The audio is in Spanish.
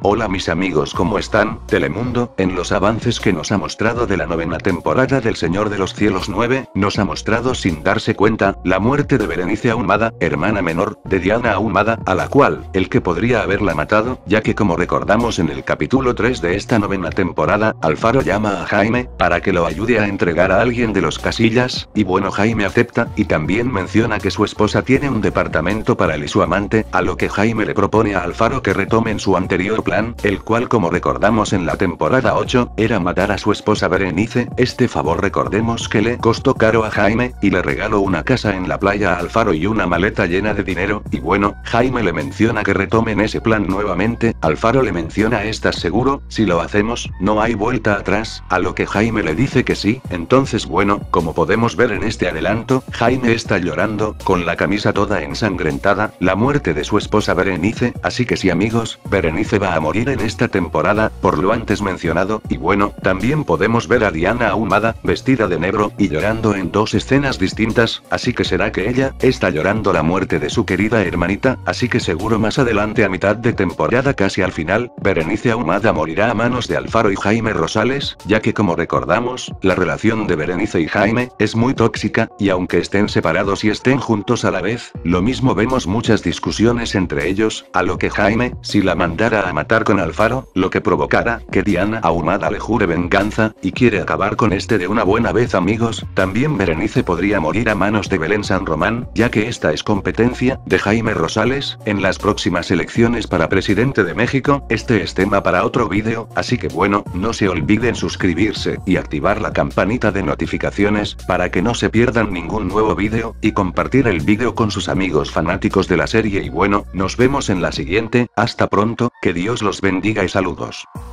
Hola mis amigos, ¿cómo están? Telemundo, en los avances que nos ha mostrado de la novena temporada del Señor de los Cielos 9, nos ha mostrado sin darse cuenta, la muerte de Berenice Ahumada, hermana menor, de Diana Ahumada, a la cual, el que podría haberla matado, ya que como recordamos en el capítulo 3 de esta novena temporada, Alfaro llama a Jaime, para que lo ayude a entregar a alguien de los Casillas, y bueno Jaime acepta, y también menciona que su esposa tiene un departamento para él y su amante, a lo que Jaime le propone a Alfaro que retomen su anterior plan, el cual como recordamos en la temporada 8, era matar a su esposa Berenice. Este favor recordemos que le costó caro a Jaime, y le regaló una casa en la playa a Alfaro y una maleta llena de dinero, y bueno, Jaime le menciona que retomen ese plan nuevamente. Alfaro le menciona: ¿estás seguro? Si lo hacemos, no hay vuelta atrás, a lo que Jaime le dice que sí. Entonces bueno, como podemos ver en este adelanto, Jaime está llorando, con la camisa toda ensangrentada, la muerte de su esposa Berenice, así que sí amigos, Berenice va a morir en esta temporada, por lo antes mencionado, y bueno, también podemos ver a Diana Ahumada, vestida de negro, y llorando en dos escenas distintas, así que será que ella, está llorando la muerte de su querida hermanita, así que seguro más adelante a mitad de temporada casi al final, Berenice Ahumada morirá a manos de Alfaro y Jaime Rosales, ya que como recordamos, la relación de Berenice y Jaime, es muy tóxica, y aunque estén separados y estén juntos a la vez, lo mismo vemos muchas discusiones entre ellos, a lo que Jaime, si la mandara a matar con Alfaro, lo que provocará que Diana Ahumada le jure venganza, y quiere acabar con este de una buena vez amigos. También Berenice podría morir a manos de Belén San Román, ya que esta es competencia de Jaime Rosales, en las próximas elecciones para presidente de México. Este es tema para otro vídeo, así que bueno, no se olviden suscribirse, y activar la campanita de notificaciones, para que no se pierdan ningún nuevo vídeo, y compartir el vídeo con sus amigos fanáticos de la serie y bueno, nos vemos en la siguiente, hasta pronto, que Dios los bendiga y saludos.